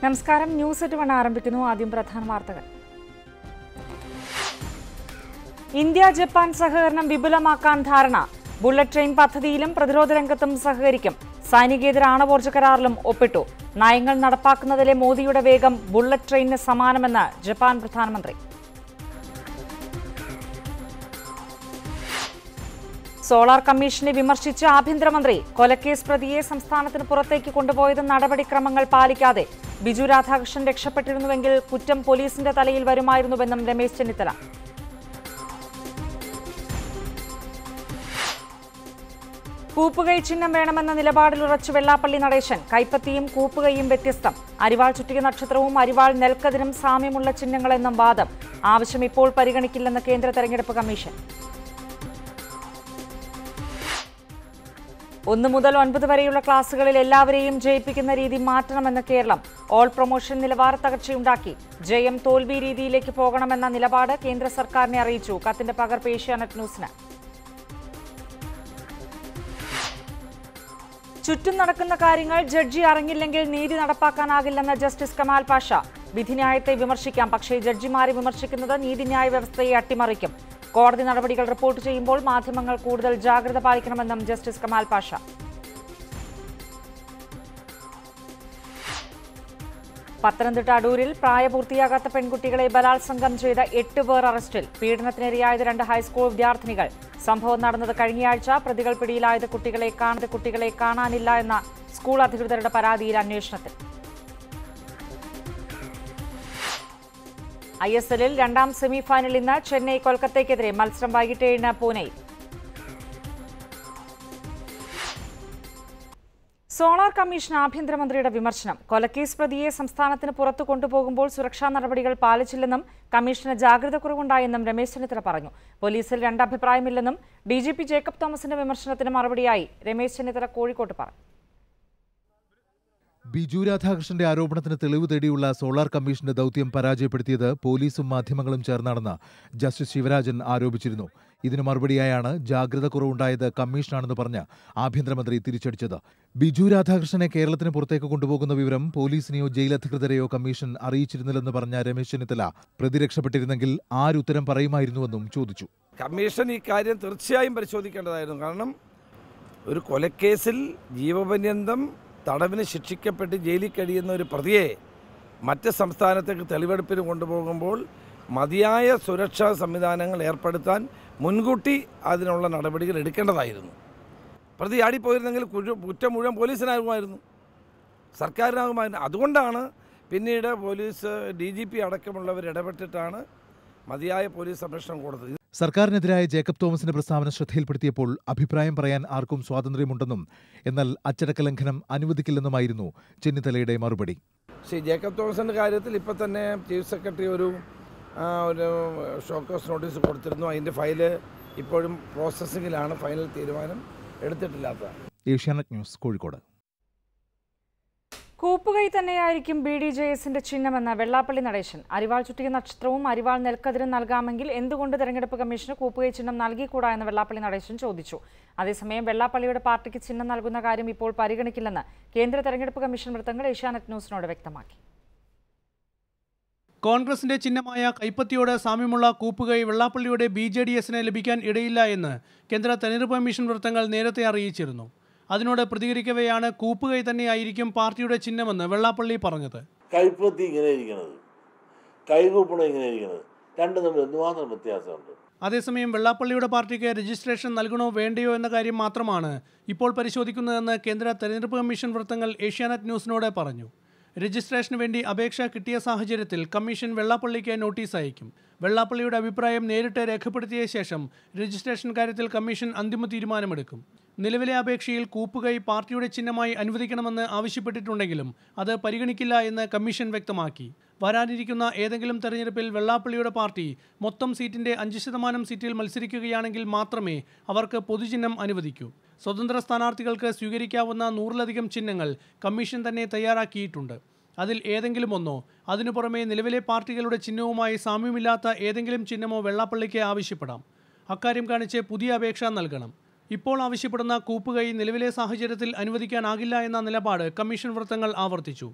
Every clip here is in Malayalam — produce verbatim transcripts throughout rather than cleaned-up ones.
നമസ്കാരം. ന്യൂസ് എട്ട് വൺ ആരംഭിക്കുന്നു. ആദ്യം പ്രധാന വാർത്തകൾ. ഇന്ത്യ ജപ്പാൻ സഹകരണം വിപുലമാക്കാൻ ധാരണ. ബുള്ളറ്റ് ട്രെയിൻ പദ്ധതിയിലും പ്രതിരോധ രംഗത്തും സഹകരിക്കും. സൈനികേതര ആണവോർജ്ജ കരാറിലും ഒപ്പിട്ടു. നയങ്ങൾ നടപ്പാക്കുന്നതിലെ മോദിയുടെ വേഗം ബുള്ളറ്റ് ട്രെയിനിന് സമാനമെന്ന് ജപ്പാൻ പ്രധാനമന്ത്രി. സോളാർ കമ്മീഷനെ വിമർശിച്ച് ആഭ്യന്തരമന്ത്രി. കൊലക്കേസ് പ്രതിയെ സംസ്ഥാനത്തിന് പുറത്തേക്ക് കൊണ്ടുപോയത് നടപടിക്രമങ്ങൾ പാലിക്കാതെ. ബിജു രാധാകൃഷ്ണൻ രക്ഷപ്പെട്ടിരുന്നുവെങ്കിൽ കുറ്റം പോലീസിന്റെ തലയിൽ വരുമായിരുന്നുവെന്നും രമേശ് ചെന്നിത്തല. കൂപ്പുകൈ ചിഹ്നം വേണമെന്ന നിലപാടിൽ ഉറച്ചു വെള്ളാപ്പള്ളി നടേശൻ. കൈപ്പത്തിയും കൂപ്പുകൈയും വ്യത്യസ്തം. അരിവാൾ ചുറ്റിക നക്ഷത്രവും അരിവാൾ നെൽക്കതിരും സാമ്യമുള്ള ചിഹ്നങ്ങളെന്നും വാദം. ആവശ്യം ഇപ്പോൾ പരിഗണിക്കില്ലെന്ന് കേന്ദ്ര തെരഞ്ഞെടുപ്പ് കമ്മീഷൻ. ഒന്നു മുതൽ ഒൻപത് വരെയുള്ള ക്ലാസുകളിൽ എല്ലാവരെയും ജയിപ്പിക്കുന്ന രീതി മാറ്റണമെന്ന് കേരളം. ഓൾ പ്രൊമോഷൻ നിലവാര തകർച്ചയുണ്ടാക്കി. ജയം തോൽവി രീതിയിലേക്ക് പോകണമെന്ന നിലപാട് കേന്ദ്ര സർക്കാരിനെ അറിയിച്ചു. കത്തിന്റെ പകർപ്പ് ഏഷ്യാനെറ്റ് ന്യൂസിന്. ചുറ്റും നടക്കുന്ന കാര്യങ്ങൾ ജഡ്ജി അറിഞ്ഞില്ലെങ്കിൽ നീതി നടപ്പാക്കാനാകില്ലെന്ന് ജസ്റ്റിസ് കമാൽ പാഷ. വിധിന്യായത്തെ വിമർശിക്കാം, പക്ഷേ ജഡ്ജിമാരെ വിമർശിക്കുന്നത് നീതിന്യായ വ്യവസ്ഥയെ അട്ടിമറിക്കും. കോടതി നടപടികൾ റിപ്പോർട്ട് ചെയ്യുമ്പോൾ മാധ്യമങ്ങൾ കൂടുതൽ ജാഗ്രത പാലിക്കണമെന്നും ജസ്റ്റിസ് കമാൽ പാഷ. പത്തനംതിട്ട അടൂരിൽ പ്രായപൂർത്തിയാകാത്ത പെൺകുട്ടികളെ ബലാത്സംഗം ചെയ്ത എട്ട് പേർ അറസ്റ്റിൽ. പീഡനത്തിനിരയായത് രണ്ട് ഹൈസ്കൂൾ വിദ്യാർത്ഥിനികൾ. സംഭവം നടന്നത് കഴിഞ്ഞയാഴ്ച. പ്രതികൾ പിടിയിലായത് കുട്ടികളെ കാണാതെ കുട്ടികളെ കാണാനില്ല എന്ന സ്കൂൾ അധികൃതരുടെ പരാതിയിൽ അന്വേഷണത്തിൽ. ഐ എസ് എല്ലിൽ രണ്ടാം സെമി ഫൈനൽ ഇന്ന്. ചെന്നൈ കൊൽക്കത്തയ്ക്കെതിരെ. മത്സരം വൈകിട്ട് ഏഴിന് പൂനെയിൽ. സോളാർ കമ്മീഷൻ ആഭ്യന്തരമന്ത്രിയുടെ വിമർശനം. കൊലക്കേസ് പ്രതിയെ സംസ്ഥാനത്തിന് പുറത്തു കൊണ്ടുപോകുമ്പോൾ സുരക്ഷാ നടപടികൾ പാലിച്ചില്ലെന്നും കമ്മീഷന് ജാഗ്രത കുറവുണ്ടായെന്നും രമേശ് ചെന്നിത്തല പറഞ്ഞു. പോലീസിൽ രണ്ടഭിപ്രായമില്ലെന്നും ഡി ജി പി ജേക്കബ് തോമസിന്റെ വിമർശനത്തിന് മറുപടിയായി രമേശ് ചെന്നിത്തല കോഴിക്കോട്ട് പറഞ്ഞു. ബിജു രാധാകൃഷ്ണന്റെ ആരോപണത്തിന് തെളിവ് തേടിയുള്ള സോളാർ കമ്മീഷന്റെ ദൌത്യം പരാജയപ്പെടുത്തിയത് പോലീസും മാധ്യമങ്ങളും ചേർന്നാണെന്ന് ജസ്റ്റിസ് ശിവരാജൻ ആരോപിച്ചിരുന്നു. ഇതിന് മറുപടിയായാണ് ജാഗ്രത കുറവുണ്ടായത് കമ്മീഷനാണെന്ന് പറഞ്ഞ് ആഭ്യന്തരമന്ത്രി തിരിച്ചടിച്ചത്. ബിജു രാധാകൃഷ്ണനെ കേരളത്തിന് പുറത്തേക്ക് കൊണ്ടുപോകുന്ന വിവരം പോലീസിനെയോ ജയിൽ അധികൃതരെയോ കമ്മീഷൻ അറിയിച്ചിരുന്നില്ലെന്ന് പറഞ്ഞ രമേശ് ചെന്നിത്തല പ്രതി രക്ഷപ്പെട്ടിരുന്നെങ്കിൽ ആരുത്തരം പറയുമായിരുന്നുവെന്നും ചോദിച്ചു. കമ്മീഷൻ ഈ കാര്യം തീർച്ചയായും പരിശോധിക്കേണ്ടതായിരുന്നു. കാരണം ഒരു കൊലക്കേസിൽ ജീവപര്യന്തം തടവിന് ശിക്ഷിക്കപ്പെട്ട് ജയിലിൽ കഴിയുന്ന ഒരു പ്രതിയെ മറ്റ് സംസ്ഥാനത്തേക്ക് തെളിവെടുപ്പിന് കൊണ്ടുപോകുമ്പോൾ മതിയായ സുരക്ഷാ സംവിധാനങ്ങൾ ഏർപ്പെടുത്താൻ മുൻകൂട്ടി അതിനുള്ള നടപടികൾ എടുക്കേണ്ടതായിരുന്നു. പ്രതി ആടിപ്പോയിരുന്നെങ്കിൽ കുറ്റം മുഴുവൻ പോലീസിനാകുമായിരുന്നു, സർക്കാരിനാകുമായിരുന്നു. അതുകൊണ്ടാണ് പിന്നീട് പോലീസ് ഡി ജി പി അടക്കമുള്ളവർ ഇടപെട്ടിട്ടാണ് മതിയായ പോലീസ് സംരക്ഷണം കൊടുത്തത്. സർക്കാരിനെതിരായ ജേക്കബ് തോമസിന്റെ പ്രസ്താവന ശ്രദ്ധയിൽപ്പെടുത്തിയപ്പോൾ അഭിപ്രായം പറയാൻ ആർക്കും സ്വാതന്ത്ര്യമുണ്ടെന്നും എന്നാൽ അച്ചടക്ക ലംഘനം അനുവദിക്കില്ലെന്നുമായിരുന്നു ചെന്നിത്തലയുടെ മറുപടി. ശ്രീ ജേക്കബ് തോമസിന്റെ കാര്യത്തിൽ ഇപ്പോൾ തന്നെ ചീഫ് സെക്രട്ടറി ഒരു ഒരു ഷോക്കോസ് നോട്ടീസ് കൊടുത്തിരുന്നു. അതിൻ്റെ ഫയല് ഇപ്പോഴും പ്രോസസ്സിങ്ങിലാണ്. ഫൈനൽ തീരുമാനം എടുത്തിട്ടില്ലാത്തതാണ്. ഏഷ്യാനെറ്റ് ന്യൂസ്, കോഴിക്കോട്. കൂപ്പുകൈ തന്നെയായിരിക്കും ബി ഡി ജെ എസിന്റെ ചിഹ്നമെന്ന് വെള്ളാപ്പള്ളി നടേശൻ. അരിവാൾ ചുറ്റിക നക്ഷത്രവും അരിവാൾ നെൽക്കതിരും നൽകാമെങ്കിൽ എന്തുകൊണ്ട് തെരഞ്ഞെടുപ്പ് കമ്മീഷന് കൂപ്പുകൈ ചിഹ്നം നൽകിക്കൂടാ എന്ന് വെള്ളാപ്പള്ളി നടേശൻ ചോദിച്ചു. അതേസമയം വെള്ളാപ്പള്ളിയുടെ പാർട്ടിക്ക് ചിഹ്നം നൽകുന്ന കാര്യം ഇപ്പോൾ പരിഗണിക്കില്ലെന്ന് കേന്ദ്ര തെരഞ്ഞെടുപ്പ് കമ്മീഷൻ വൃത്തങ്ങൾ ഏഷ്യാനെറ്റ് ന്യൂസിനോട് വ്യക്തമാക്കി. കോൺഗ്രസിന്റെ ചിഹ്നമായ കൈപ്പത്തിയോട് സാമ്യമുള്ള കൂപ്പുകൈ വെള്ളാപ്പള്ളിയുടെ ബി ജെ ഡി എസിന് ലഭിക്കാൻ ഇടയില്ല എന്ന് കേന്ദ്ര തെരഞ്ഞെടുപ്പ് കമ്മീഷൻ വൃത്തങ്ങൾ നേരത്തെ അറിയിച്ചിരുന്നു. അതിനോട് പ്രതികരിക്കവെയാണ് കൂപ്പുകൈ തന്നെയായിരിക്കും പാർട്ടിയുടെ ചിഹ്നമെന്ന് വെള്ളാപ്പള്ളി പറഞ്ഞത്. കൈപ്പത്തി ഇങ്ങനെ ഇരിക്കുന്നത്, കൈകൂപ്പണം ഇങ്ങനെ ഇരിക്കുന്നത്, രണ്ടും തമ്മിൽ എന്തുമാത്രം വ്യത്യാസമുണ്ട്. അതേസമയം വെള്ളാപ്പള്ളിയുടെ പാർട്ടിക്ക് രജിസ്ട്രേഷൻ നൽകണോ വേണ്ടയോ എന്ന കാര്യം മാത്രമാണ് ഇപ്പോൾ പരിശോധിക്കുന്നതെന്ന് കേന്ദ്ര തെരഞ്ഞെടുപ്പ് കമ്മീഷൻ വൃത്തങ്ങൾ ഏഷ്യാനെറ്റ് ന്യൂസിനോട് പറഞ്ഞു. രജിസ്ട്രേഷന് വേണ്ടി അപേക്ഷ കിട്ടിയ സാഹചര്യത്തിൽ കമ്മീഷൻ വെള്ളാപ്പള്ളിക്ക് നോട്ടീസ് അയക്കും. വെള്ളാപ്പള്ളിയുടെ അഭിപ്രായം നേരിട്ട് രേഖപ്പെടുത്തിയ ശേഷം രജിസ്ട്രേഷൻ കാര്യത്തിൽ കമ്മീഷൻ അന്തിമ തീരുമാനമെടുക്കും. നിലവിലെ അപേക്ഷയിൽ കൂപ്പുകൈ പാർട്ടിയുടെ ചിഹ്നമായി അനുവദിക്കണമെന്ന് ആവശ്യപ്പെട്ടിട്ടുണ്ടെങ്കിലും അത് പരിഗണിക്കില്ല എന്ന് കമ്മീഷൻ വ്യക്തമാക്കി. വരാനിരിക്കുന്ന ഏതെങ്കിലും തെരഞ്ഞെടുപ്പിൽ വെള്ളാപ്പള്ളിയുടെ പാർട്ടി മൊത്തം സീറ്റിന്റെ അഞ്ച് ശതമാനം സീറ്റിൽ മത്സരിക്കുകയാണെങ്കിൽ മാത്രമേ അവർക്ക് പൊതുചിഹ്നം അനുവദിക്കൂ. സ്വതന്ത്ര സ്ഥാനാർത്ഥികൾക്ക് സ്വീകരിക്കാവുന്ന നൂറിലധികം ചിഹ്നങ്ങൾ കമ്മീഷൻ തന്നെ തയ്യാറാക്കിയിട്ടുണ്ട്. അതിൽ ഏതെങ്കിലും ഒന്നോ അതിനു പുറമെ നിലവിലെ പാർട്ടികളുടെ ചിഹ്നവുമായി സാമ്യമില്ലാത്ത ഏതെങ്കിലും ചിഹ്നമോ വെള്ളാപ്പള്ളിക്ക് ആവശ്യപ്പെടാം. അക്കാര്യം കാണിച്ച് പുതിയ അപേക്ഷ നൽകണം. ഇപ്പോൾ ആവശ്യപ്പെടുന്ന കൂപ്പുകൈ നിലവിലെ സാഹചര്യത്തിൽ അനുവദിക്കാനാകില്ല എന്ന നിലപാട് കമ്മീഷൻ വൃത്തങ്ങൾ ആവർത്തിച്ചു.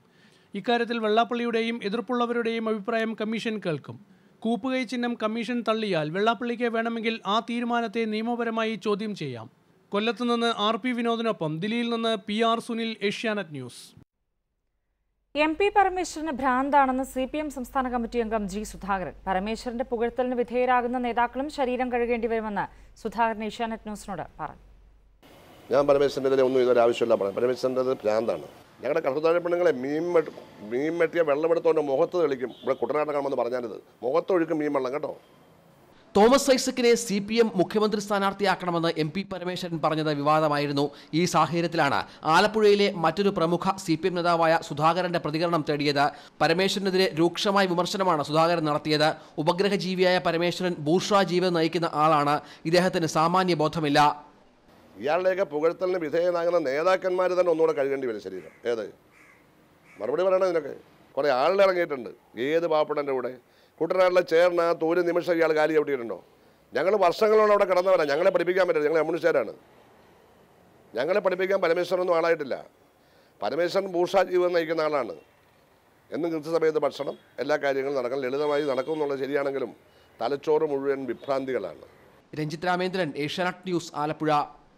ഇക്കാര്യത്തിൽ വെള്ളാപ്പള്ളിയുടെയും എതിർപ്പുള്ളവരുടെയും അഭിപ്രായം കമ്മീഷൻ കേൾക്കും. കൂപ്പുകൈ ചിഹ്നം കമ്മീഷൻ തള്ളിയാൽ വെള്ളാപ്പള്ളിക്ക് വേണമെങ്കിൽ ആ തീരുമാനത്തെ നിയമപരമായി ചോദ്യം ചെയ്യാം. കൊല്ലത്ത് നിന്ന് ആർ പി വിനോദിനൊപ്പം ദില്ലിയിൽ നിന്ന് P R Sunil, Asianet news. M P പരമേശ്വരന് ഭ്രാന്താണെന്ന് സി പി എം സംസ്ഥാന കമ്മിറ്റി അംഗം ജി സുധാകരൻ. പരമേശ്വരന്റെ പുകഴ്ത്തലിന് വിധേയരാകുന്ന നേതാക്കളും ശരീരം കഴുകേണ്ടി വരുമെന്ന് സുധാകരൻ ഏഷ്യാനെറ്റ് ന്യൂസിനോട് പറഞ്ഞു. ഞാൻ പരമേശ്വരൻ്റെ ഒന്നും ഇതൊരു ആവശ്യമില്ല പറയാം. പരമേശ്വരൻ്റെ ഭ്രാന്താണ്. ഞങ്ങളുടെ കറുത്താഴ പെണ്ണുങ്ങളെ മീൻ മീൻ വെട്ടിയ വെള്ളമെടുത്തോണ്ട് മുഖത്ത് തെളിക്കും. ഇവിടെ കുട്ടനാട് കാണുമെന്ന് പറഞ്ഞാലിത് മുഖത്തൊഴുക്കും മീൻ വെള്ളം കേട്ടോ. തോമസ് ഐസക്കിനെ സി പി എം മുഖ്യമന്ത്രി സ്ഥാനാർത്ഥിയാക്കണമെന്ന് എം പി പരമേശ്വരൻ പറഞ്ഞത് വിവാദമായിരുന്നു. ഈ സാഹചര്യത്തിലാണ് ആലപ്പുഴയിലെ മറ്റൊരു പ്രമുഖ സി പി എം നേതാവായ സുധാകരന്റെ പ്രതികരണം തേടിയത്. പരമേശ്വരനെതിരെ രൂക്ഷമായ വിമർശനമാണ് സുധാകരൻ നടത്തിയത്. ഉപഗ്രഹ ജീവിയായ പരമേശ്വരൻ ബൂർഷ്വാ ജീവിതം നയിക്കുന്ന ആളാണ്. ഇദ്ദേഹത്തിന് സാമാന്യ ബോധമില്ല. ഇയാളുടെയൊക്കെ പുകഴ്ത്തലിന് വിധേയനാകുന്ന നേതാക്കന്മാർ തന്നെ ഒന്നുകൂടെ കഴുകേണ്ടി വരും ശരീരം. ഏത് മറുപടി പറയണം ഇതിനൊക്കെ? കുറേ ആളുകൾ ഇറങ്ങിയിട്ടുണ്ട്. ഏത് പാവപ്പെട്ടൻ്റെ കൂടെ കുട്ടനാട്ടിലെ ചേർന്നകത്ത് ഒരു നിമിഷം ഇയാൾ കാലി ചവിട്ടിയിട്ടുണ്ടോ? ഞങ്ങൾ വർഷങ്ങളോളം അവിടെ കിടന്നവരാണ്. ഞങ്ങളെ പഠിപ്പിക്കാൻ പറ്റില്ല. ഞങ്ങൾ കമ്മ്യൂണിസ്റ്റുകാരാണ്. ഞങ്ങളെ പഠിപ്പിക്കാൻ പരമേശ്വരനൊന്നും ആളായിട്ടില്ല. പരമേശ്വരൻ ബൂർഷ്വാ ജീവിതം നയിക്കുന്ന ആളാണ്. എന്നും കൃത്യസമയത്ത് ഭക്ഷണം, എല്ലാ കാര്യങ്ങളും നടക്കണം, ലളിതമായി നടക്കും എന്നുള്ളത് ശരിയാണെങ്കിലും തലച്ചോറ് മുഴുവൻ വിഭ്രാന്തികളാണ്. രഞ്ജിത്ത് രാമേന്ദ്രൻ, ഏഷ്യാനെറ്റ് ന്യൂസ്, ആലപ്പുഴ.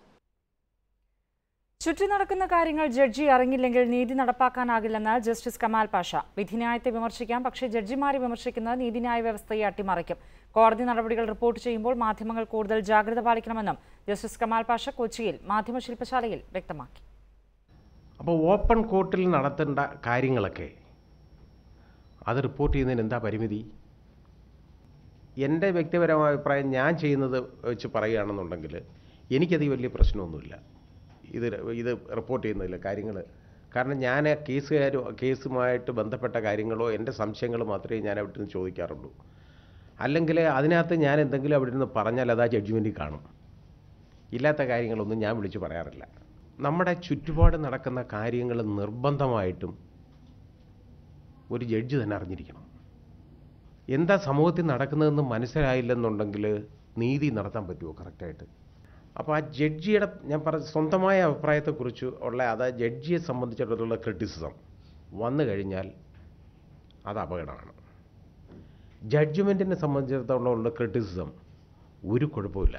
ചുറ്റി നടക്കുന്ന കാര്യങ്ങൾ ജഡ്ജി അറിഞ്ഞില്ലെങ്കിൽ നീതി നടപ്പാക്കാനാകില്ലെന്ന് ജസ്റ്റിസ് കമാൽ പാഷ. വിധിന്യായത്തെ വിമർശിക്കാം, പക്ഷേ ജഡ്ജിമാരെ വിമർശിക്കുന്നത് നീതിന്യായ വ്യവസ്ഥയെ അട്ടിമറിക്കും. കോടതി നടപടികൾ റിപ്പോർട്ട് ചെയ്യുമ്പോൾ മാധ്യമങ്ങൾ കൂടുതൽ ജാഗ്രത പാലിക്കണമെന്നും ജസ്റ്റിസ് കമാൽ പാഷ കൊച്ചിയിൽ മാധ്യമശില്പശാലയിൽ വ്യക്തമാക്കി. അപ്പോൾ ഓപ്പൺ കോർട്ടിൽ നടത്തേണ്ട കാര്യങ്ങളൊക്കെ അത് റിപ്പോർട്ട് ചെയ്യുന്നതിന് എന്താ പരിമിതി? എൻ്റെ വ്യക്തിപരമായ അഭിപ്രായം ഞാൻ ചെയ്യുന്നത് വെച്ച് പറയുകയാണെന്നുണ്ടെങ്കിൽ എനിക്കത് വലിയ പ്രശ്നമൊന്നുമില്ല ഇത് ഇത് റിപ്പോർട്ട് ചെയ്യുന്നതിൽ കാര്യങ്ങൾ. കാരണം ഞാൻ കേസുകാരോ കേസുമായിട്ട് ബന്ധപ്പെട്ട കാര്യങ്ങളോ എൻ്റെ സംശയങ്ങൾ മാത്രമേ ഞാൻ അവിടെ നിന്ന് ചോദിക്കാറുള്ളൂ. അല്ലെങ്കിൽ അതിനകത്ത് ഞാൻ എന്തെങ്കിലും അവിടെ നിന്ന് പറഞ്ഞാൽ അത് ആ ജഡ്ജ്മെൻറ്റിൽ കാണും. ഇല്ലാത്ത കാര്യങ്ങളൊന്നും ഞാൻ വിളിച്ച് പറയാറില്ല. നമ്മുടെ ചുറ്റുപാട് നടക്കുന്ന കാര്യങ്ങൾ നിർബന്ധമായിട്ടും ഒരു ജഡ്ജി തന്നെ അറിഞ്ഞിരിക്കണം. എന്താ സമൂഹത്തിൽ നടക്കുന്നതെന്ന് മനസ്സിലായില്ലെന്നുണ്ടെങ്കിൽ നീതി നടത്താൻ പറ്റുമോ കറക്റ്റായിട്ട്? അപ്പോൾ ആ ജഡ്ജിയുടെ ഞാൻ പറഞ്ഞ സ്വന്തമായ അഭിപ്രായത്തെക്കുറിച്ച് ഉള്ള അത് ജഡ്ജിയെ സംബന്ധിച്ചിടത്തോളം ക്രിറ്റിസിസം വന്നു കഴിഞ്ഞാൽ അത് അപകടമാണ്. ജഡ്ജ്മെൻറ്റിനെ സംബന്ധിച്ചിടത്തോളം ഉള്ള ക്രിറ്റിസിസം ഒരു കുഴപ്പമില്ല.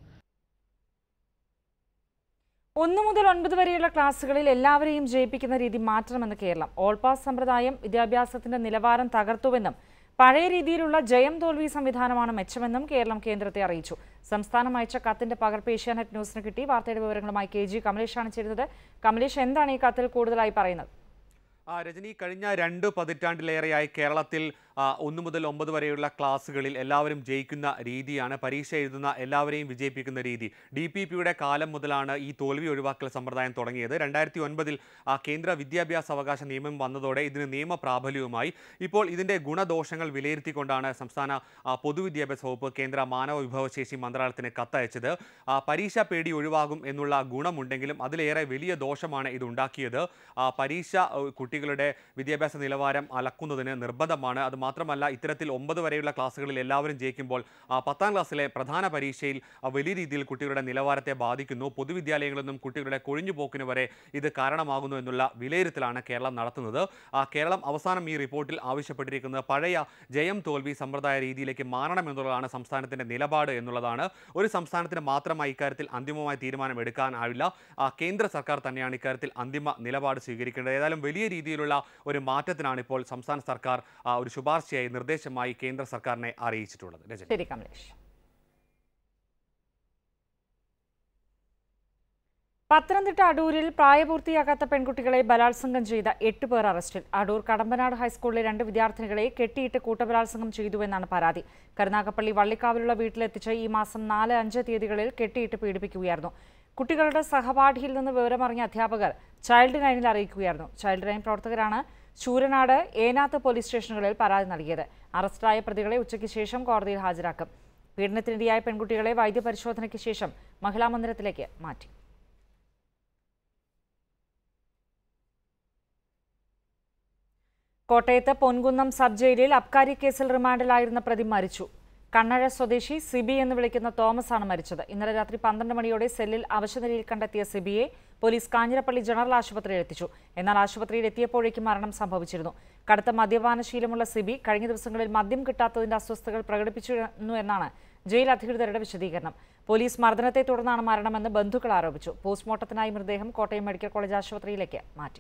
ഒന്നു മുതൽ ഒൻപത് വരെയുള്ള ക്ലാസുകളിൽ എല്ലാവരെയും ജയിപ്പിക്കുന്ന രീതി മാറ്റണമെന്ന് കേരളം. ഓൾ പാസ് സമ്പ്രദായം വിദ്യാഭ്യാസത്തിന്റെ നിലവാരം തകർത്തുവെന്നും പഴയ രീതിയിലുള്ള ജയം തോൽവി സംവിധാനമാണ് മെച്ചമെന്നും കേരളം കേന്ദ്രത്തെ അറിയിച്ചു. സംസ്ഥാനം അയച്ച കത്തിന്റെ പകർപ്പ് ഏഷ്യാനെറ്റ് ന്യൂസിന് കിട്ടി. വാർത്തയുടെ വിവരങ്ങളുമായി കെ ജി കമലേഷാണ് ചേരുന്നത്. കമലേഷ്, എന്താണ് ഈ കത്തിൽ കൂടുതലായി പറയുന്നത്? രജനി, കഴിഞ്ഞ രണ്ട് പതിറ്റാണ്ടിലേറെയായി കേരളത്തിൽ ഒന്ന് മുതൽ ഒമ്പത് വരെയുള്ള ക്ലാസ്സുകളിൽ എല്ലാവരും ജയിക്കുന്ന രീതിയാണ്, പരീക്ഷ എഴുതുന്ന എല്ലാവരെയും വിജയിപ്പിക്കുന്ന രീതി. ഡി പി പിയുടെ കാലം മുതലാണ് ഈ തോൽവി ഒഴിവാക്കൽ സമ്പ്രദായം തുടങ്ങിയത്. രണ്ടായിരത്തി ഒൻപതിൽ കേന്ദ്ര വിദ്യാഭ്യാസ അവകാശ നിയമം വന്നതോടെ ഇതിന് നിയമപ്രാബല്യവുമായി. ഇപ്പോൾ ഇതിൻ്റെ ഗുണദോഷങ്ങൾ വിലയിരുത്തിക്കൊണ്ടാണ് സംസ്ഥാന പൊതുവിദ്യാഭ്യാസ വകുപ്പ് കേന്ദ്ര മാനവ വിഭവശേഷി മന്ത്രാലയത്തിന് കത്തയച്ചത്. പരീക്ഷ പേടി ഒഴിവാകും എന്നുള്ള ഗുണമുണ്ടെങ്കിലും അതിലേറെ വലിയ ദോഷമാണ് ഇതുണ്ടാക്കിയത്. പരീക്ഷ കുട്ടികളുടെ വിദ്യാഭ്യാസ നിലവാരം അളക്കുന്നതിന് നിർബന്ധമാണ്. അത് മാത്രമല്ല, ഇത്തരത്തിൽ ഒമ്പത് വരെയുള്ള ക്ലാസ്സുകളിൽ എല്ലാവരും ജയിക്കുമ്പോൾ പത്താം ക്ലാസ്സിലെ പ്രധാന പരീക്ഷയിൽ വലിയ രീതിയിൽ കുട്ടികളുടെ നിലവാരത്തെ ബാധിക്കുന്നു. പൊതുവിദ്യാലയങ്ങളിൽ നിന്നും കുട്ടികളുടെ കൊഴിഞ്ഞുപോക്കിന് വരെ ഇത് കാരണമാകുന്നു എന്നുള്ള വിലയിരുത്തലാണ് കേരളം നടത്തുന്നത്. കേരളം അവസാനം ഈ റിപ്പോർട്ടിൽ ആവശ്യപ്പെട്ടിരിക്കുന്നത് പഴയ ജയം തോൽവി സമ്പ്രദായ രീതിയിലേക്ക് മാറണമെന്നുള്ളതാണ് സംസ്ഥാനത്തിൻ്റെ നിലപാട് എന്നുള്ളതാണ്. ഒരു സംസ്ഥാനത്തിന് മാത്രമായി ഇക്കാര്യത്തിൽ അന്തിമമായ തീരുമാനം എടുക്കാനാവില്ല. കേന്ദ്ര സർക്കാർ തന്നെയാണ് ഇക്കാര്യത്തിൽ അന്തിമ നിലപാട് സ്വീകരിക്കേണ്ടത്. ഏതായാലും വലിയ രീതിയിലുള്ള ഒരു മാറ്റത്തിനാണ് ഇപ്പോൾ സംസ്ഥാന സർക്കാർ ഒരു ശുപാർശയായി നിർദ്ദേശമായി കേന്ദ്ര സർക്കാരിനെ അറിയിച്ചിട്ടുള്ളത്. ശരി കമലേഷ്. പത്തനംതിട്ട അടൂരിൽ പ്രായപൂർത്തിയാകാത്ത പെൺകുട്ടികളെ ബലാത്സംഗം ചെയ്ത എട്ട് പേർ അറസ്റ്റിൽ. അടൂർ കടമ്പനാട് ഹൈസ്കൂളിലെ രണ്ട് വിദ്യാർത്ഥിനികളെ കെട്ടിയിട്ട് കൂട്ടബലാത്സംഗം ചെയ്തുവെന്നാണ് പരാതി. കരുനാഗപ്പള്ളി വള്ളിക്കാവിലുള്ള വീട്ടിലെത്തിച്ച് ഈ മാസം നാല് അഞ്ച് തീയതികളിൽ കെട്ടിയിട്ട് പീഡിപ്പിക്കുകയായിരുന്നു. കുട്ടികളുടെ സഹപാഠിയിൽ നിന്ന് വിവരമറിഞ്ഞ അധ്യാപകർ ചൈൽഡ് ലൈനിൽ അറിയിക്കുകയായിരുന്നു. ചൈൽഡ് ലൈൻ പ്രവർത്തകരാണ് ശൂരനാട്, ഏനാത്ത് പോലീസ് സ്റ്റേഷനുകളിൽ പരാതി നൽകിയത്. അറസ്റ്റിലായ പ്രതികളെ ഉച്ചയ്ക്ക് ശേഷം കോടതിയിൽ ഹാജരാക്കും. പീഡനത്തിനിരയായ പെൺകുട്ടികളെ വൈദ്യപരിശോധനയ്ക്ക് ശേഷം മഹിളാ മന്ദിരത്തിലേക്ക് മാറ്റി. കോട്ടയത്ത് പൊൻകുന്നം സബ് ജയിലിൽ അബ്കാരി കേസിൽ റിമാൻഡിലായിരുന്ന പ്രതി മരിച്ചു. കണ്ണഴ സ്വദേശി സിബി എന്ന് വിളിക്കുന്ന തോമസ് ആണ് മരിച്ചത്. ഇന്നലെ രാത്രി പന്ത്രണ്ട് മണിയോടെ സെല്ലിൽ അവശനിലയിൽ കണ്ടെത്തിയ സിബിയെ പോലീസ് കാഞ്ഞിരപ്പള്ളി ജനറൽ ആശുപത്രിയിൽ എത്തിച്ചു. എന്നാൽ ആശുപത്രിയിൽ എത്തിയപ്പോഴേക്കും മരണം സംഭവിച്ചിരുന്നു. കടുത്ത മദ്യപാനശീലമുള്ള സിബി കഴിഞ്ഞ ദിവസങ്ങളിൽ മദ്യം കിട്ടാത്തതിന്റെ അസ്വസ്ഥതകൾ പ്രകടിപ്പിച്ചിരുന്നു എന്നാണ് ജയിൽ അധികൃതരുടെ വിശദീകരണം. പോലീസ് മർദ്ദനത്തെ തുടർന്നാണ് മരണമെന്ന് ബന്ധുക്കൾ ആരോപിച്ചു. പോസ്റ്റ്മോർട്ടത്തിനായി മൃതദേഹം കോട്ടയം മെഡിക്കൽ കോളേജ് ആശുപത്രിയിലേക്ക് മാറ്റി.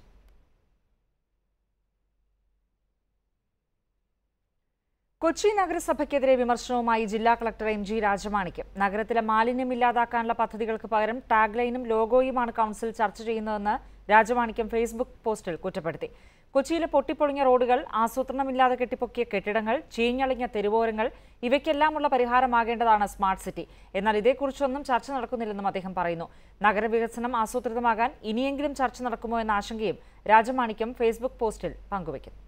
കൊച്ചി നഗരസഭയ്ക്കെതിരെ വിമർശനവുമായി ജില്ലാ കളക്ടർ എം ജി രാജമാണിക്യം. നഗരത്തിലെ മാലിന്യം ഇല്ലാതാക്കാനുള്ള പദ്ധതികൾക്ക് പകരം ടാഗ് ലൈനും ലോഗോയുമാണ് കൗൺസിൽ ചർച്ച ചെയ്യുന്നതെന്ന് രാജമാണിക്യം ഫേസ്ബുക്ക് പോസ്റ്റിൽ കുറ്റപ്പെടുത്തി. കൊച്ചിയിലെ പൊട്ടിപ്പൊളിഞ്ഞ റോഡുകൾ, ആസൂത്രണമില്ലാതെ കെട്ടിപ്പൊക്കിയ കെട്ടിടങ്ങൾ, ചീഞ്ഞളിഞ്ഞ തെരുവോരങ്ങൾ ഇവയ്ക്കെല്ലാമുള്ള പരിഹാരമാകേണ്ടതാണ് സ്മാർട്ട് സിറ്റി. എന്നാൽ ഇതേക്കുറിച്ചൊന്നും ചർച്ച നടക്കുന്നില്ലെന്നും അദ്ദേഹം പറയുന്നു. നഗരവികസനം ആസൂത്രിതമാകാൻ ഇനിയെങ്കിലും ചർച്ച നടക്കുമോ എന്ന ആശങ്കയും രാജമാണിക്യം ഫേസ്ബുക്ക് പോസ്റ്റിൽ പങ്കുവയ്ക്കുന്നു.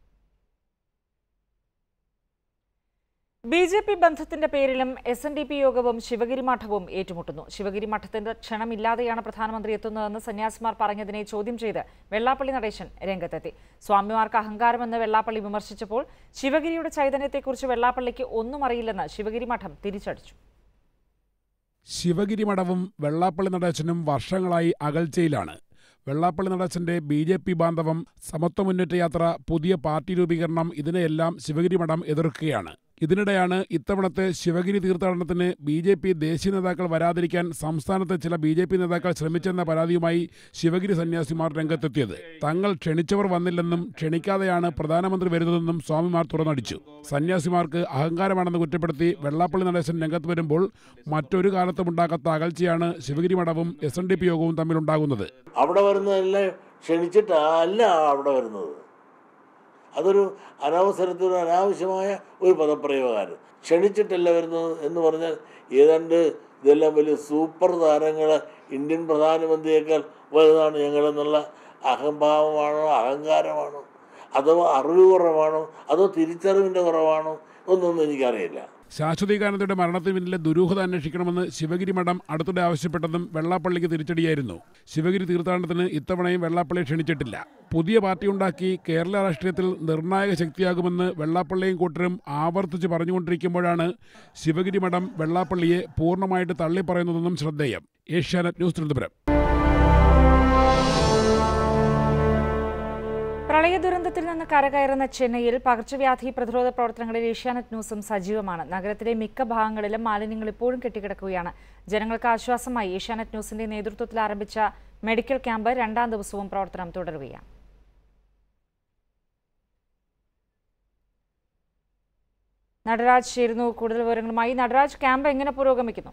ബി ജെ പി ബന്ധത്തിന്റെ പേരിലും എസ് എൻ ഡി പി യോഗവും ശിവഗിരി മഠവും ഏറ്റുമുട്ടുന്നു. ശിവഗിരി മഠത്തിന്റെ ക്ഷണമില്ലാതെയാണ് പ്രധാനമന്ത്രി എത്തുന്നതെന്ന് സന്യാസിമാർ പറഞ്ഞതിനെ ചോദ്യം ചെയ്ത് വെള്ളാപ്പള്ളി നടേശൻ രംഗത്തെത്തി. സ്വാമിമാർക്ക് അഹങ്കാരമെന്ന് വെള്ളാപ്പള്ളി വിമർശിച്ചപ്പോൾ ശിവഗിരിയുടെ ചൈതന്യത്തെക്കുറിച്ച് വെള്ളാപ്പള്ളിക്ക് ഒന്നും അറിയില്ലെന്ന് ശിവഗിരി മഠം തിരിച്ചടിച്ചു. ശിവഗിരി മഠവും വെള്ളാപ്പള്ളി നടേശനും വർഷങ്ങളായി അകൽച്ചയിലാണ്. വെള്ളാപ്പള്ളി നടേശന്റെ ബി ജെ പി ബാന്ധവം, സമത്വ മുന്നേറ്റ യാത്ര, പുതിയ പാർട്ടി രൂപീകരണം ഇതിനെയെല്ലാം ശിവഗിരി മഠം എതിർക്കുകയാണ്. ഇതിനിടെയാണ് ഇത്തവണത്തെ ശിവഗിരി തീർത്ഥാടനത്തിന് ബി ജെ പി ദേശീയ നേതാക്കൾ വരാതിരിക്കാൻ സംസ്ഥാനത്തെ ചില ബി ജെ പി നേതാക്കൾ ശ്രമിച്ചെന്ന പരാതിയുമായി ശിവഗിരി സന്യാസിമാർ രംഗത്തെത്തിയത്. തങ്ങൾ ക്ഷണിച്ചവർ വന്നില്ലെന്നും ക്ഷണിക്കാതെയാണ് പ്രധാനമന്ത്രി വരുന്നതെന്നും സ്വാമിമാർ തുറന്നടിച്ചു. സന്യാസിമാർക്ക് അഹങ്കാരമാണെന്ന് കുറ്റപ്പെടുത്തി വെള്ളാപ്പള്ളി നടേശൻ രംഗത്ത് വരുമ്പോൾ മറ്റൊരു കാലത്തും ഉണ്ടാക്കാത്ത അകൽച്ചയാണ് ശിവഗിരി മഠവും എസ് എൻ ഡി പി യോഗവും തമ്മിലുണ്ടാകുന്നത്. അവിടെ വരുന്നതെല്ലാം ക്ഷണിച്ചിട്ടല്ല അവിടെ വരുന്നത്. അതൊരു അനവസരത്തിന് അനാവശ്യമായ ഒരു പദപ്രയോഗമാണ്. ക്ഷണിച്ചിട്ടല്ല വരുന്നത് എന്ന് പറഞ്ഞാൽ ഏതാണ്ട് ഇതെല്ലാം വലിയ സൂപ്പർ താരങ്ങൾ, ഇന്ത്യൻ പ്രധാനമന്ത്രിയേക്കാൾ വലുതാണ് ഞങ്ങളെന്നുള്ള അഹംഭാവമാണോ, അഹങ്കാരമാണോ, അതോ അറിവ് കുറവാണോ, അതോ തിരിച്ചറിവിൻ്റെ കുറവാണോ ഒന്നൊന്നും എനിക്കറിയില്ല. ശാശ്വതീകാനന്ദയുടെ മരണത്തിന് പിന്നിലെ ദുരൂഹത അന്വേഷിക്കണമെന്ന് ശിവഗിരി മഠം അടുത്തിടെ ആവശ്യപ്പെട്ടതും വെള്ളാപ്പള്ളിക്ക് തിരിച്ചടിയായിരുന്നു. ശിവഗിരി തീർത്ഥാടനത്തിന് ഇത്തവണയും വെള്ളാപ്പള്ളിയെ ക്ഷണിച്ചിട്ടില്ല. പുതിയ പാർട്ടിയുണ്ടാക്കി കേരള രാഷ്ട്രീയത്തിൽ നിർണായക ശക്തിയാകുമെന്ന് വെള്ളാപ്പള്ളിയും കൂട്ടരും ആവർത്തിച്ച് പറഞ്ഞുകൊണ്ടിരിക്കുമ്പോഴാണ് ശിവഗിരി മഠം വെള്ളാപ്പള്ളിയെ പൂർണ്ണമായിട്ട് തള്ളിപ്പറയുന്നതെന്നും ശ്രദ്ധേയം. ഏഷ്യാനെറ്റ് ന്യൂസ്, തിരുവനന്തപുരം. പ്രളയ ദുരന്തത്തിൽ നിന്ന് കരകയറുന്ന ചെന്നൈയിൽ പകർച്ചവ്യാധി പ്രതിരോധ പ്രവർത്തനങ്ങളിൽ ഏഷ്യാനെറ്റ് ന്യൂസും സജീവമാണ്. നഗരത്തിലെ മിക്ക ഭാഗങ്ങളിലും മാലിന്യങ്ങൾ ഇപ്പോഴും കെട്ടിക്കിടക്കുകയാണ്. ജനങ്ങൾക്ക് ആശ്വാസമായി ഏഷ്യാനെറ്റ് ന്യൂസിന്റെ നേതൃത്വത്തിൽ ആരംഭിച്ച മെഡിക്കൽ ക്യാമ്പ് രണ്ടാം ദിവസവും പ്രവർത്തനം തുടരുകയാണ്. നടരാജ് ചേരുന്നു കൂടുതൽ വിവരങ്ങളുമായി. നടരാജ്, ക്യാമ്പ് എങ്ങനെ പുരോഗമിക്കുന്നു?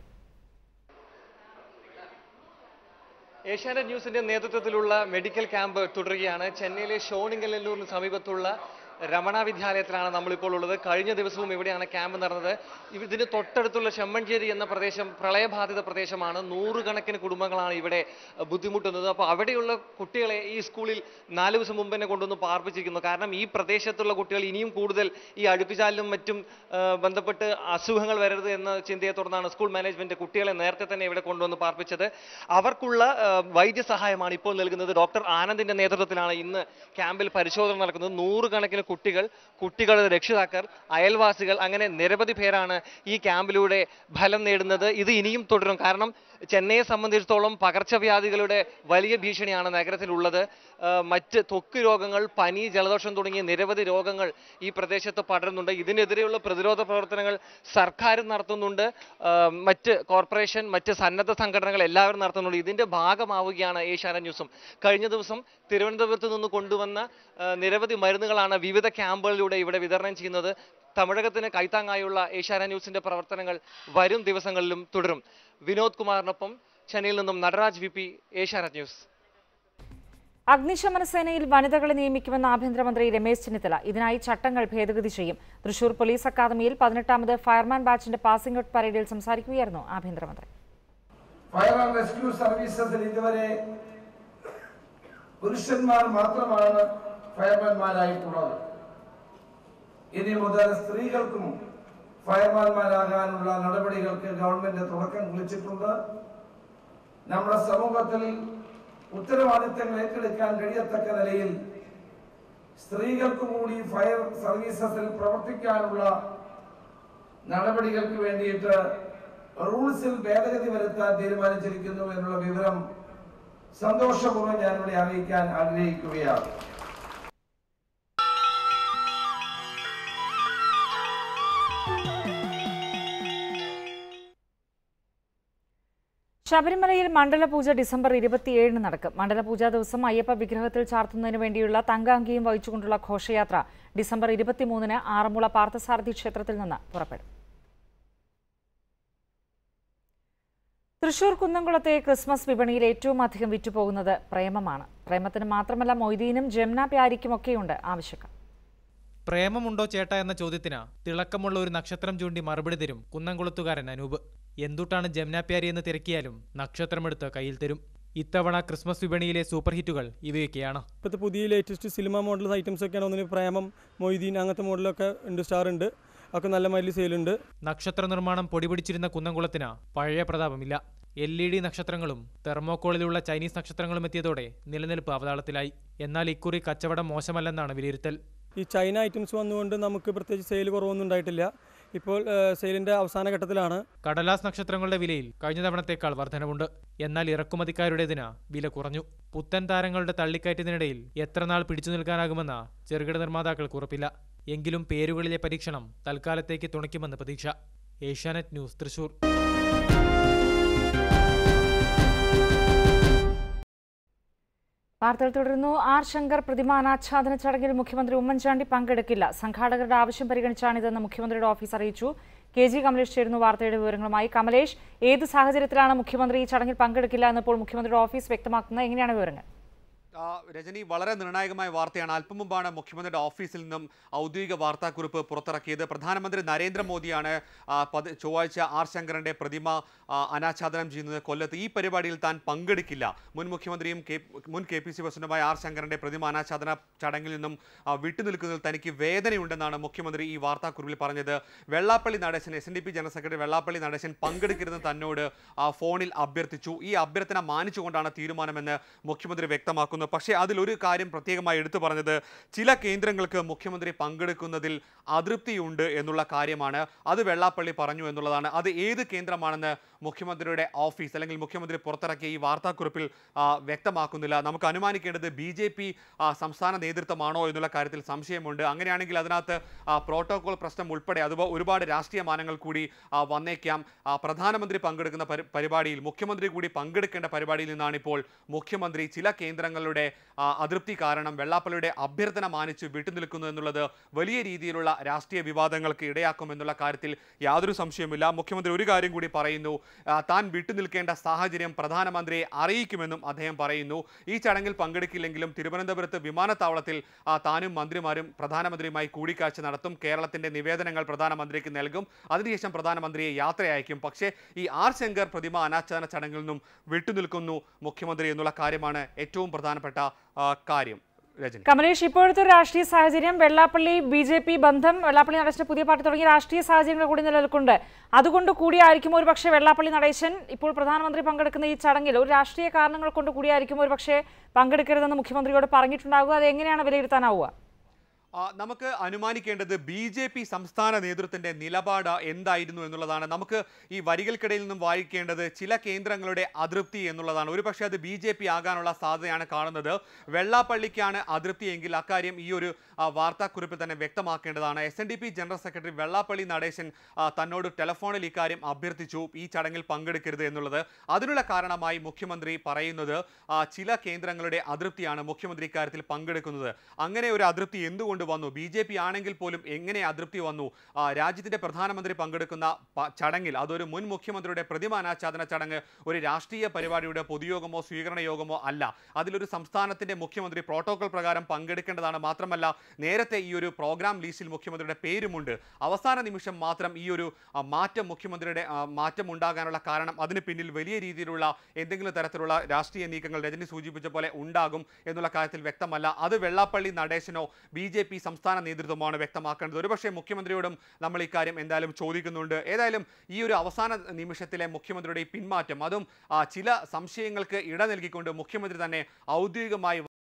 ഏഷ്യാനെറ്റ് ന്യൂസിന്റെ നേതൃത്വത്തിലുള്ള മെഡിക്കൽ ക്യാമ്പ് തുടരുകയാണ്. ചെന്നൈയിലെ ഷോണിങ്കല്ലൂരിന് സമീപത്തുള്ള രമണ വിദ്യാലയത്തിലാണ് നമ്മളിപ്പോൾ ഉള്ളത്. കഴിഞ്ഞ ദിവസവും ഇവിടെയാണ് ക്യാമ്പ് നടന്നത്. ഇതിന് തൊട്ടടുത്തുള്ള ചെമ്മഞ്ചേരി എന്ന പ്രദേശം പ്രളയബാധിത പ്രദേശമാണ്. നൂറുകണക്കിന് കുടുംബങ്ങളാണ് ഇവിടെ ബുദ്ധിമുട്ടുന്നത്. അപ്പോൾ അവിടെയുള്ള കുട്ടികളെ ഈ സ്കൂളിൽ നാല് ദിവസം മുമ്പ് തന്നെ കൊണ്ടുവന്ന് പാർപ്പിച്ചിരിക്കുന്നു. കാരണം ഈ പ്രദേശത്തുള്ള കുട്ടികൾ ഇനിയും കൂടുതൽ ഈ അടുപ്പിച്ചാലിനും മറ്റും ബന്ധപ്പെട്ട് അസുഖങ്ങൾ വരരുത് എന്ന ചിന്തയെ തുടർന്നാണ് സ്കൂൾ മാനേജ്മെന്റ് കുട്ടികളെ നേരത്തെ തന്നെ ഇവിടെ കൊണ്ടുവന്ന് പാർപ്പിച്ചത്. അവർക്കുള്ള വൈദ്യസഹായമാണ് ഇപ്പോൾ നൽകുന്നത്. ഡോക്ടർ ആനന്ദിന്റെ നേതൃത്വത്തിലാണ് ഇന്ന് ക്യാമ്പിൽ പരിശോധന നടക്കുന്നത്. നൂറുകണക്കിന് കുട്ടികൾ, കുട്ടികളുടെ രക്ഷിതാക്കൾ, അയൽവാസികൾ, അങ്ങനെ നിരവധി പേരാണ് ഈ ക്യാമ്പിലൂടെ ഫലം നേടുന്നത്. ഇത് ഇനിയും തുടരും. കാരണം ചെന്നൈയെ സംബന്ധിച്ചിടത്തോളം പകർച്ചവ്യാധികളുടെ വലിയ ഭീഷണിയാണ് നഗരത്തിലുള്ളത്. മറ്റ് ത്വക്ക് രോഗങ്ങൾ, പനി, ജലദോഷം തുടങ്ങിയ നിരവധി രോഗങ്ങൾ ഈ പ്രദേശത്ത് പടരുന്നുണ്ട്. ഇതിനെതിരെയുള്ള പ്രതിരോധ പ്രവർത്തനങ്ങൾ സർക്കാരും നടത്തുന്നുണ്ട്, മറ്റ് കോർപ്പറേഷൻ, മറ്റ് സന്നദ്ധ സംഘടനകൾ എല്ലാവരും നടത്തുന്നുണ്ട്. ഇതിന്റെ ഭാഗമാവുകയാണ് ഏഷ്യാനെറ്റ് ന്യൂസും. കഴിഞ്ഞ ദിവസം തിരുവനന്തപുരത്ത് നിന്ന് കൊണ്ടുവന്ന നിരവധി മരുന്നുകളാണ് വിവിധ ക്യാമ്പുകളിലൂടെ ഇവിടെ വിതരണം ചെയ്യുന്നത്. തമിഴകത്തിന് കൈത്താങ്ങായുള്ള ഏഷ്യാനെറ്റ് ന്യൂസിന്റെ പ്രവർത്തനങ്ങൾ വരും ദിവസങ്ങളിലും തുടരും. വിനോദ് കുമാറിനൊപ്പം ചെന്നൈയിൽ നിന്നും Nataraj V P, Asianet news. അഗ്നിശമന സേനയിൽ വനിതകളെ നിയമിക്കുമെന്ന് ആഭ്യന്തരമന്ത്രി രമേശ് ചെന്നിത്തല. ഇതിനായി ചട്ടങ്ങൾ ഭേദഗതി ചെയ്യും. തൃശൂർ പോലീസ് അക്കാദമിയിൽ പതിനെട്ടാമത് ഫയർമാൻ ബാച്ചിന്റെ പാസിംഗ് ഔട്ട് പരേഡിൽ സംസാരിക്കുകയായിരുന്നു ആഭ്യന്തരമന്ത്രി. ഫയർ ആൻഡ് റെസ്ക്യൂ സർവീസസിൽ ഇതുവരെ പുരുഷന്മാർ മാത്രമാണ് ഫയർമാൻമാരായിട്ടുള്ളത്. ഇനി മുതൽ സ്ത്രീകൾക്കും ഫയർമാൻമാരാകാനുള്ള നടപടികൾക്ക് ഗവൺമെന്റ് തുടക്കം കുറിച്ചിട്ടുണ്ട്. നമ്മുടെ സമൂഹത്തിൽ ഉത്തരവാദിത്തങ്ങൾ ഏറ്റെടുക്കാൻ കഴിയത്തക്ക നിലയിൽ സ്ത്രീകൾക്കും കൂടി ഫയർ സർവീസസിൽ പ്രവർത്തിക്കാനുള്ള നടപടികൾക്ക് വേണ്ടിയിട്ട് റൂൾസിൽ ഭേദഗതി വരുത്താൻ തീരുമാനിച്ചിരിക്കുന്നു എന്നുള്ള വിവരം സന്തോഷപൂർവ്വം ഞാനിവിടെ അറിയിക്കാൻ ആഗ്രഹിക്കുകയാണ്. ശബരിമലയിൽ മണ്ഡലപൂജ ഡിസംബർ ഇരുപത്തിയേഴിന് നടക്കും. മണ്ഡലപൂജ ദിവസം അയ്യപ്പ വിഗ്രഹത്തിൽ ചാർത്തുന്നതിന് വേണ്ടിയുള്ള തങ്കാങ്കിയും വഹിച്ചുകൊണ്ടുള്ള ഘോഷയാത്ര ഡിസംബർ ഇരുപത്തിമൂന്നിന് ആറന്മുള പാർത്ഥസാരഥി ക്ഷേത്രത്തിൽ നിന്ന് പുറപ്പെടും. തൃശൂർ കുന്നംകുളത്തെ ക്രിസ്മസ് വിപണിയിൽ ഏറ്റവും അധികം വിറ്റുപോകുന്നത് പ്രേമമാണ്. പ്രേമത്തിന് മാത്രമല്ല മൊയ്തീനും ജംന പ്യാരിക്കുമൊക്കെയുണ്ട് ആവശ്യക്കാർ. പ്രേമമുണ്ടോ ചേട്ടാ എന്ന ചോദ്യത്തിന് തിളക്കമുള്ള ഒരു നക്ഷത്രം ചൂണ്ടി മറുപടി തരും കുന്നംകുളത്തുകാരൻ അനൂപ്. എന്തുട്ടാണ് ജംന പ്യാരി എന്ന് തിരക്കിയാലും നക്ഷത്രമെടുത്ത് കയ്യിൽ തരും. ഇത്തവണ ക്രിസ്മസ് വിപണിയിലെ സൂപ്പർ ഹിറ്റുകൾ ഇവയൊക്കെയാണ്. ഇപ്പോഴത്തെ പുതിയ ലേറ്റസ്റ്റ് സിനിമ മോഡൽ ഐറ്റംസ് ഒക്കെയാണ്. ഒന്നിന് പ്രേമം, മൊയ്തീൻ അങ്ങനത്തെ മോഡലൊക്കെ ഉണ്ട്, സ്റ്റാർ ഉണ്ട്, ഒക്കെ നല്ല മൈലി സെയിലുണ്ട്. നക്ഷത്ര നിർമ്മാണം പൊടിപിടിച്ചിരുന്ന കുന്നംകുളത്തിന് പഴയ പ്രതാപമില്ല. എൽ ഇ ഡി നക്ഷത്രങ്ങളും തെർമോക്കോളിലുള്ള ചൈനീസ് നക്ഷത്രങ്ങളും എത്തിയതോടെ നിലനിൽപ്പ് അവതാളത്തിലായി. എന്നാൽ ഇക്കുറി കച്ചവടം മോശമല്ലെന്നാണ് വിലയിരുത്തൽ. ഈ ചൈന ഐറ്റംസ് വന്നുകൊണ്ട് നമുക്ക് പ്രത്യേകിച്ച് സെയിൽ കുറവൊന്നും ഉണ്ടായിട്ടില്ല. ഇപ്പോൾ സെയിലിന്റെ അവസാന ഘട്ടത്തിലാണ്. കടലാസ് നക്ഷത്രങ്ങളുടെ വിലയിൽ കഴിഞ്ഞ തവണത്തേക്കാൾ വർധനവുണ്ട്. എന്നാൽ ഇറക്കുമതിക്കാരുടേതിന് വില കുറഞ്ഞു. പുത്തൻ താരങ്ങളുടെ തള്ളിക്കയറ്റത്തിനിടയിൽ എത്ര നാൾ പിടിച്ചു നിൽക്കാനാകുമെന്ന് ചെറുകിട നിർമ്മാതാക്കൾക്ക് ഉറപ്പില്ല. എങ്കിലും പേരുകളിലെ പരീക്ഷണം തൽക്കാലത്തേക്ക് തുണയ്ക്കുമെന്ന് പ്രതീക്ഷ. ഏഷ്യാനെറ്റ് ന്യൂസ്, തൃശൂർ. വാർത്തകൾ തുടരുന്നു. ആർ ശങ്കർ പ്രതിമ അനാച്ഛാദന ചടങ്ങിൽ മുഖ്യമന്ത്രി ഉമ്മൻചാണ്ടി പങ്കെടുക്കില്ല. സംഘാടകരുടെ ആവശ്യം പരിഗണിച്ചാണിതെന്ന് മുഖ്യമന്ത്രിയുടെ ഓഫീസ് അറിയിച്ചു. കെ ജി കമലേഷ് ചേരുന്നു വാർത്തയുടെ വിവരങ്ങളുമായി. കമലേഷ്, ഏത് സാഹചര്യത്തിലാണ് മുഖ്യമന്ത്രി ഈ ചടങ്ങിൽ പങ്കെടുക്കില്ല എന്നപ്പോൾ മുഖ്യമന്ത്രിയുടെ ഓഫീസ് വ്യക്തമാക്കുന്നത്? എങ്ങനെയാണ് വിവരങ്ങൾ? രജനി, വളരെ നിർണായകമായ വാർത്തയാണ്. അല്പം മുമ്പാണ് മുഖ്യമന്ത്രിയുടെ ഓഫീസിൽ നിന്നും ഔദ്യോഗിക വാർത്താക്കുറിപ്പ് പുറത്തിറക്കിയത്. പ്രധാനമന്ത്രി നരേന്ദ്രമോദിയാണ് ചൊവ്വാഴ്ച ആർ ശങ്കറിന്റെ പ്രതിമ അനാച്ഛാദനം ചെയ്യുന്നത് കൊല്ലത്ത്. ഈ പരിപാടിയിൽ താൻ പങ്കെടുക്കില്ല. മുൻ മുഖ്യമന്ത്രിയും മുൻ കെ പി സി പ്രസിഡന്റുമായ ആർ ശങ്കറിന്റെ പ്രതിമ അനാച്ഛാദന ചടങ്ങിൽ നിന്നും വിട്ടുനിൽക്കുന്നതിൽ തനിക്ക് വേദനയുണ്ടെന്നാണ് മുഖ്യമന്ത്രി ഈ വാർത്താക്കുറിപ്പിൽ പറഞ്ഞത്. Vellappally Natesan, S N D P general secretary Vellappally Natesan പങ്കെടുക്കരുതെന്ന് തന്നോട് ഫോണിൽ അഭ്യർത്ഥിച്ചു. ഈ അഭ്യർത്ഥന മാനിച്ചുകൊണ്ടാണ് തീരുമാനമെന്ന് മുഖ്യമന്ത്രി വ്യക്തമാക്കുന്നു. പക്ഷേ അതിലൊരു കാര്യം പ്രത്യേകമായി എടുത്തു പറഞ്ഞത് ചില കേന്ദ്രങ്ങൾക്ക് മുഖ്യമന്ത്രി പങ്കെടുക്കുന്നതിൽ അതൃപ്തിയുണ്ട് എന്നുള്ള കാര്യമാണ്. അത് വെള്ളാപ്പള്ളി പറഞ്ഞു എന്നുള്ളതാണ്. അത് ഏത് കേന്ദ്രമാണെന്ന് മുഖ്യമന്ത്രിയുടെ ഓഫീസ് അല്ലെങ്കിൽ മുഖ്യമന്ത്രി പുറത്തിറക്കിയ ഈ വാർത്താക്കുറിപ്പിൽ വ്യക്തമാക്കുന്നില്ല. നമുക്ക് അനുമാനിക്കേണ്ടത് ബി ജെ പി സംസ്ഥാന നേതൃത്വമാണോ എന്നുള്ള കാര്യത്തിൽ സംശയമുണ്ട്. അങ്ങനെയാണെങ്കിൽ അതിനകത്ത് പ്രോട്ടോകോൾ പ്രശ്നം ഉൾപ്പെടെ അതുപോലെ ഒരുപാട് രാഷ്ട്രീയ മാനങ്ങൾ കൂടി വന്നേക്കാം. പ്രധാനമന്ത്രി പങ്കെടുക്കുന്ന പരിപാടിയിൽ മുഖ്യമന്ത്രി കൂടി പങ്കെടുക്കേണ്ട പരിപാടിയിൽ നിന്നാണ് ഇപ്പോൾ മുഖ്യമന്ത്രി ചില കേന്ദ്രങ്ങളുടെ അതൃപ്തി കാരണം വെള്ളാപ്പള്ളിയുടെ അഭ്യർത്ഥന മാനിച്ച് വിട്ടുനിൽക്കുന്നു എന്നുള്ളത് വലിയ രീതിയിലുള്ള രാഷ്ട്രീയ വിവാദങ്ങൾക്ക് ഇടയാക്കുമെന്നുള്ള കാര്യത്തിൽ യാതൊരു സംശയവുമില്ല. മുഖ്യമന്ത്രി ഒരു കാര്യം കൂടി പറയുന്നു, താൻ വിട്ടുനിൽക്കേണ്ട സാഹചര്യം പ്രധാനമന്ത്രിയെ അറിയിക്കുമെന്നും അദ്ദേഹം പറയുന്നു. ഈ ചടങ്ങിൽ പങ്കെടുക്കില്ലെങ്കിലും തിരുവനന്തപുരത്ത് വിമാനത്താവളത്തിൽ താനും മന്ത്രിമാരും പ്രധാനമന്ത്രിയുമായി കൂടിക്കാഴ്ച നടത്തും. കേരളത്തിന്റെ നിവേദനങ്ങൾ പ്രധാനമന്ത്രിക്ക് നൽകും. അതിനുശേഷം പ്രധാനമന്ത്രിയെ യാത്ര അയക്കും. പക്ഷേ ഈ ആർ ശങ്കർ പ്രതിമ അനാച്ഛാദന ചടങ്ങിൽ നിന്നും വിട്ടുനിൽക്കുന്നു മുഖ്യമന്ത്രി എന്നുള്ള കാര്യമാണ് ഏറ്റവും പ്രധാനപ്പെട്ട കാര്യം. കമലേഷ്, ഇപ്പോഴത്തെ രാഷ്ട്രീയ സാഹചര്യം, വെള്ളാപ്പള്ളി ബി ജെ പി ബന്ധം, വെള്ളാപ്പള്ളി നടേശന്റെ പുതിയ പാർട്ടി തുടങ്ങിയ രാഷ്ട്രീയ സാഹചര്യങ്ങൾ കൂടി നിലനിൽക്കുന്നുണ്ട്. അതുകൊണ്ട് കൂടിയായിരിക്കും ഒരു പക്ഷേ വെള്ളാപ്പള്ളി നടേശൻ ഇപ്പോൾ പ്രധാനമന്ത്രി പങ്കെടുക്കുന്ന ഈ ചടങ്ങിൽ ഒരു രാഷ്ട്രീയ കാരണങ്ങൾ കൊണ്ട് കൂടിയായിരിക്കും ഒരു പക്ഷേ പങ്കെടുക്കരുതെന്ന് മുഖ്യമന്ത്രിയോട് പറഞ്ഞിട്ടുണ്ടാവുക. അത് എങ്ങനെയാണ് വിലയിരുത്താനാവുക? നമുക്ക് അനുമാനിക്കേണ്ടത് ബി ജെ പി സംസ്ഥാന നേതൃത്വത്തിന്റെ നിലപാട് എന്തായിരുന്നു എന്നുള്ളതാണ്. നമുക്ക് ഈ വരികൾക്കിടയിൽ നിന്നും വായിക്കേണ്ടത് ചില കേന്ദ്രങ്ങളുടെ അതൃപ്തി എന്നുള്ളതാണ്. ഒരു പക്ഷേ അത് ബി ജെ പി ആകാനുള്ള സാധ്യതയാണ് കാണുന്നത്. വെള്ളാപ്പള്ളിക്കാണ് അതൃപ്തി എങ്കിൽ അക്കാര്യം ഈ ഒരു വാർത്താക്കുറിപ്പിൽ തന്നെ വ്യക്തമാക്കേണ്ടതാണ്. S N D P general secretary Vellappally Natesan തന്നോട് ടെലഫോണിൽ ഇക്കാര്യം അഭ്യർത്ഥിച്ചു, ഈ ചടങ്ങിൽ പങ്കെടുക്കരുത് എന്നുള്ളത്. അതിനുള്ള കാരണമായി മുഖ്യമന്ത്രി പറയുന്നത് ചില കേന്ദ്രങ്ങളുടെ അതൃപ്തിയാണ് മുഖ്യമന്ത്രി ഇക്കാര്യത്തിൽ പങ്കെടുക്കുന്നത്. അങ്ങനെ ഒരു അതൃപ്തി എന്തുകൊണ്ട് വന്നു? ബി ജെ പി ആണെങ്കിൽ പോലും എങ്ങനെ അതൃപ്തി വന്നു? രാജ്യത്തിന്റെ പ്രധാനമന്ത്രി പങ്കെടുക്കുന്ന ചടങ്ങിൽ, അതൊരു മുൻ മുഖ്യമന്ത്രിയുടെ പ്രതിമ അനാച്ഛാദന ചടങ്ങ് ഒരു രാഷ്ട്രീയ പരിപാടിയുടെ പൊതുയോഗമോ സ്വീകരണ യോഗമോ അല്ല. അതിലൊരു സംസ്ഥാനത്തിന്റെ മുഖ്യമന്ത്രി പ്രോട്ടോകോൾ പ്രകാരം പങ്കെടുക്കേണ്ടതാണ്. മാത്രമല്ല നേരത്തെ ഈ ഒരു പ്രോഗ്രാം ലിസ്റ്റിൽ മുഖ്യമന്ത്രിയുടെ പേരുമുണ്ട്. അവസാന നിമിഷം മാത്രം ഈ ഒരു മാറ്റം മുഖ്യമന്ത്രിയുടെ മാറ്റം ഉണ്ടാകാനുള്ള കാരണം അതിന് പിന്നിൽ വലിയ രീതിയിലുള്ള എന്തെങ്കിലും തരത്തിലുള്ള രാഷ്ട്രീയ നീക്കങ്ങൾ രജനി സൂചിപ്പിച്ച പോലെ ഉണ്ടാകും എന്നുള്ള കാര്യത്തിൽ വ്യക്തമല്ല. അത് വെള്ളാപ്പള്ളി നടേശനോ ബി ജെ പി സംസ്ഥാന നേതൃത്വമാണ് വ്യക്തമാക്കേണ്ടത്. ഒരുപക്ഷെ മുഖ്യമന്ത്രിയോടും നമ്മൾ ഇക്കാര്യം എന്തായാലും ചോദിക്കുന്നുണ്ട്. ഏതായാലും ഈ ഒരു അവസാന നിമിഷത്തിലെ മുഖ്യമന്ത്രിയുടെ പിന്മാറ്റം, അതും ചില സംശയങ്ങൾക്ക് ഇട നൽകിക്കൊണ്ട് മുഖ്യമന്ത്രി തന്നെ ഔദ്യോഗികമായി